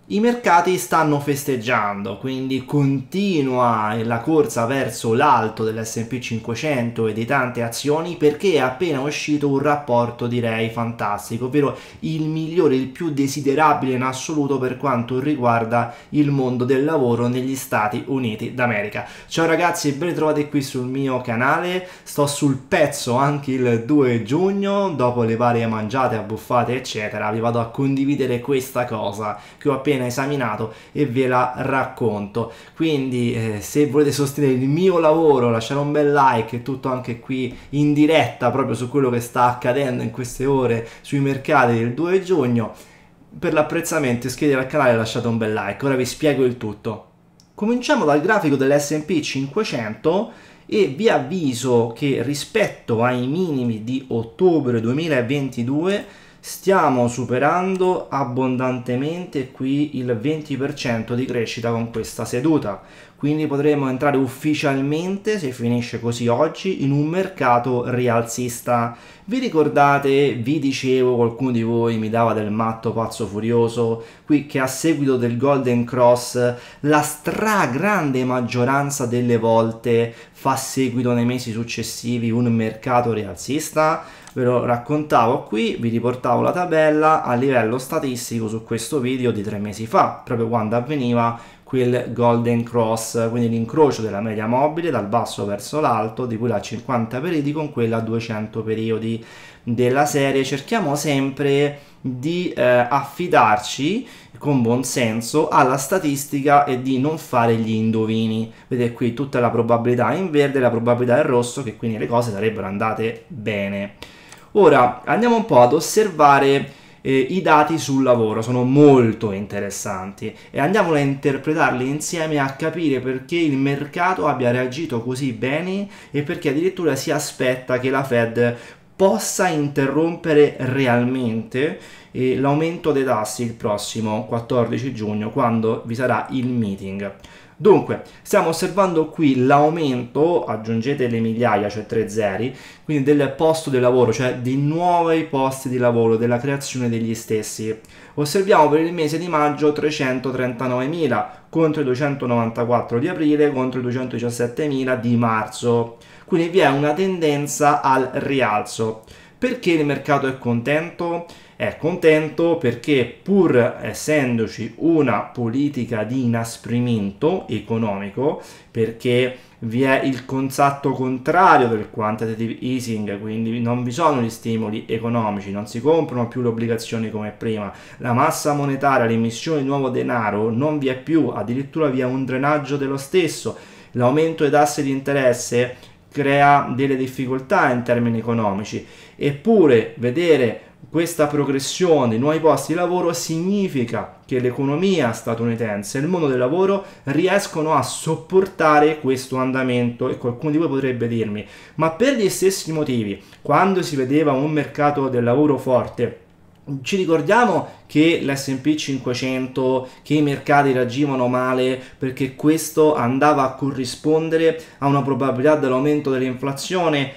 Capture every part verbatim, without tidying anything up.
I mercati stanno festeggiando, quindi continua la corsa verso l'alto dell'esse and pi cinquecento e di tante azioni, perché è appena uscito un rapporto direi fantastico, ovvero il migliore, il più desiderabile in assoluto per quanto riguarda il mondo del lavoro negli Stati Uniti d'America. Ciao ragazzi, ben ritrovati qui sul mio canale. Sto sul pezzo anche il due giugno, dopo le varie mangiate, abbuffate eccetera, vi vado a condividere questa cosa che ho appena esaminato e ve la racconto. Quindi eh, se volete sostenere il mio lavoro, lasciare un bel like e tutto anche qui in diretta proprio su quello che sta accadendo in queste ore sui mercati del due giugno, per l'apprezzamento iscrivetevi al canale e lasciate un bel like. Ora vi spiego il tutto. Cominciamo dal grafico dell'esse and pi cinquecento e vi avviso che rispetto ai minimi di ottobre duemilaventidue stiamo superando abbondantemente qui il venti per cento di crescita con questa seduta, quindi potremo entrare ufficialmente, se finisce così oggi, in un mercato rialzista. Vi ricordate, vi dicevo, qualcuno di voi mi dava del matto pazzo furioso qui, che a seguito del Golden Cross la stragrande maggioranza delle volte fa seguito nei mesi successivi un mercato rialzista? Ve lo raccontavo qui, vi riportavo la tabella a livello statistico su questo video di tre mesi fa, proprio quando avveniva quel Golden Cross, quindi l'incrocio della media mobile dal basso verso l'alto, di quella a cinquanta periodi con quella a duecento periodi della serie. Cerchiamo sempre di eh, affidarci con buon senso alla statistica e di non fare gli indovini. Vedete qui tutta la probabilità in verde, la probabilità in rosso, che quindi le cose sarebbero andate bene. Ora andiamo un po' ad osservare eh, i dati sul lavoro, sono molto interessanti e andiamo a interpretarli insieme, a capire perché il mercato abbia reagito così bene e perché addirittura si aspetta che la Fed possa interrompere realmente eh, l'aumento dei tassi il prossimo quattordici giugno, quando vi sarà il meeting. Dunque, stiamo osservando qui l'aumento, aggiungete le migliaia, cioè tre zeri, quindi del posto di lavoro, cioè di nuovi posti di lavoro, della creazione degli stessi. Osserviamo per il mese di maggio trecentotrentanovemila contro i duecentonovantaquattro di aprile contro i duecentodiciassettemila di marzo. Quindi vi è una tendenza al rialzo. Perché il mercato è contento? È contento perché, pur essendoci una politica di inasprimento economico, perché vi è il contatto contrario del quantitative easing, quindi non vi sono gli stimoli economici, non si comprano più le obbligazioni come prima, la massa monetaria, l'emissione di nuovo denaro non vi è più, addirittura vi è un drenaggio dello stesso, l'aumento dei tassi di interesse crea delle difficoltà in termini economici, eppure vedere questa progressione di nuovi posti di lavoro significa che l'economia statunitense e il mondo del lavoro riescono a sopportare questo andamento. E qualcuno di voi potrebbe dirmi, ma per gli stessi motivi, quando si vedeva un mercato del lavoro forte, ci ricordiamo che l'esse and pi cinquecento, che i mercati reagivano male perché questo andava a corrispondere a una probabilità dell'aumento dell'inflazione?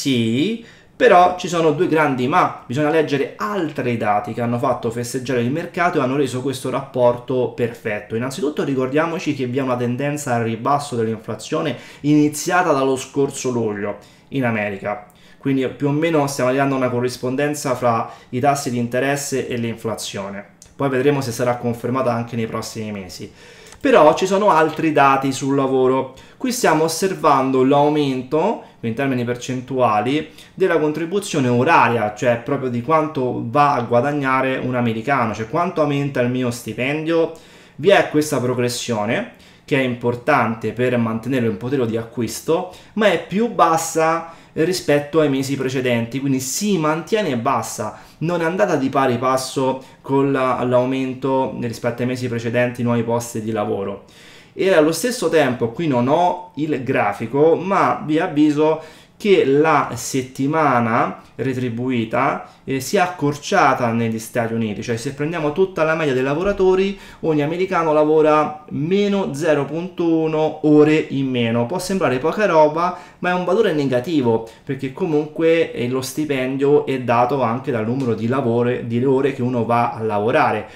Sì, però ci sono due grandi ma, bisogna leggere altri dati che hanno fatto festeggiare il mercato e hanno reso questo rapporto perfetto. Innanzitutto ricordiamoci che vi è una tendenza al ribasso dell'inflazione iniziata dallo scorso luglio in America. Quindi più o meno stiamo arrivando a una corrispondenza fra i tassi di interesse e l'inflazione. Poi vedremo se sarà confermata anche nei prossimi mesi. Però ci sono altri dati sul lavoro. Qui stiamo osservando l'aumento, in termini percentuali, della contribuzione oraria, cioè proprio di quanto va a guadagnare un americano, cioè quanto aumenta il mio stipendio. Vi è questa progressione che è importante per mantenere un potere di acquisto, ma è più bassa rispetto ai mesi precedenti, quindi si mantiene bassa, non è andata di pari passo con l'aumento rispetto ai mesi precedenti nuovi posti di lavoro. E allo stesso tempo, qui non ho il grafico, ma vi avviso che la settimana retribuita eh, si è accorciata negli Stati Uniti, cioè se prendiamo tutta la media dei lavoratori, ogni americano lavora meno zero virgola uno ore in meno. Può sembrare poca roba, ma è un valore negativo, perché comunque eh, lo stipendio è dato anche dal numero di, lavoro, di ore che uno va a lavorare.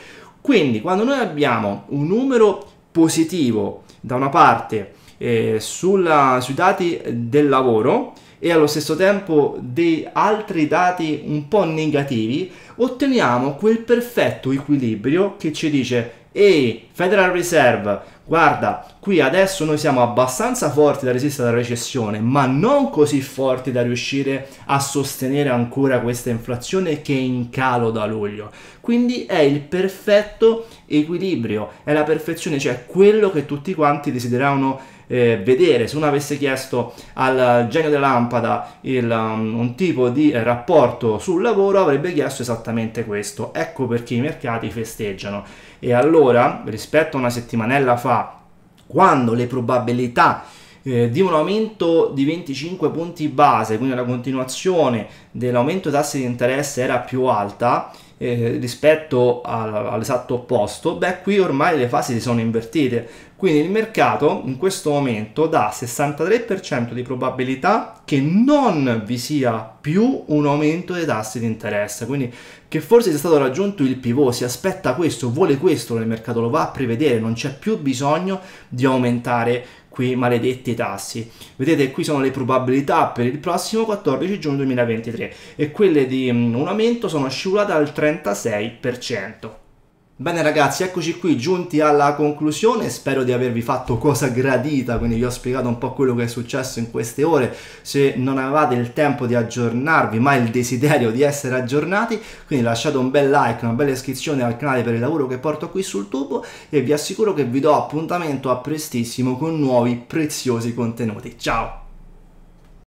Quindi quando noi abbiamo un numero positivo da una parte eh, sulla, sui dati del lavoro e allo stesso tempo dei altri dati un po' negativi, otteniamo quel perfetto equilibrio che ci dice: ehi, Federal Reserve, guarda, qui adesso noi siamo abbastanza forti da resistere alla recessione, ma non così forti da riuscire a sostenere ancora questa inflazione che è in calo da luglio. Quindi è il perfetto equilibrio, è la perfezione, cioè quello che tutti quanti desideravano eh, vedere. Se uno avesse chiesto al genio della lampada il, um, un tipo di eh, rapporto sul lavoro, avrebbe chiesto esattamente questo. Ecco perché i mercati festeggiano. E allora, rispetto a una settimanella fa, quando le probabilità eh, di un aumento di venticinque punti base, quindi la continuazione dell'aumento dei tassi di interesse era più alta eh, rispetto al, all'esatto opposto, beh, qui ormai le fasi si sono invertite. Quindi il mercato in questo momento dà sessantatré per cento di probabilità che non vi sia più un aumento dei tassi di interesse, quindi che forse sia stato raggiunto il pivot, si aspetta questo, vuole questo, il mercato lo va a prevedere, non c'è più bisogno di aumentare quei maledetti tassi. Vedete, qui sono le probabilità per il prossimo quattordici giugno duemilaventitré e quelle di un aumento sono scivolate al trentasei per cento. Bene ragazzi, eccoci qui giunti alla conclusione, spero di avervi fatto cosa gradita, quindi vi ho spiegato un po' quello che è successo in queste ore. Se non avevate il tempo di aggiornarvi ma il desiderio di essere aggiornati, quindi lasciate un bel like, una bella iscrizione al canale per il lavoro che porto qui sul tubo e vi assicuro che vi do appuntamento a prestissimo con nuovi preziosi contenuti. Ciao!